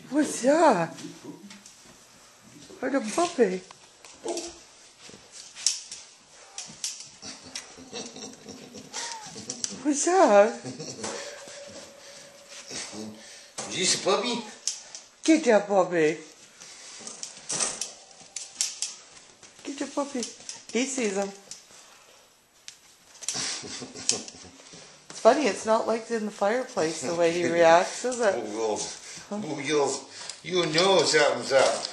What's that? Like a puppy. What's that? Is this a puppy? Get that puppy. Get your puppy. He sees him. It's funny, it's not like in the fireplace the way he reacts, is it? Oh, you know something's up.